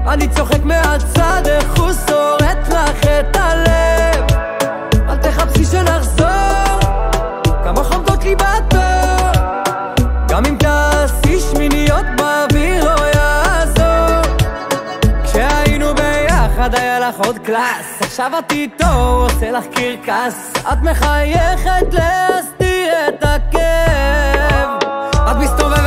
אני צוחק מהצד, איך הוא שורט לך את הלב. אל תחפשי שנחזור, כמה חומדות לי בתור. גם אם תעשי שמיניות באוויר לא יעזור. כשהיינו ביחד היה לך עוד קלאס, עכשיו את איתו עושה לך קרקס. את מחייכת להסתיר את הכאב, את מסתובבת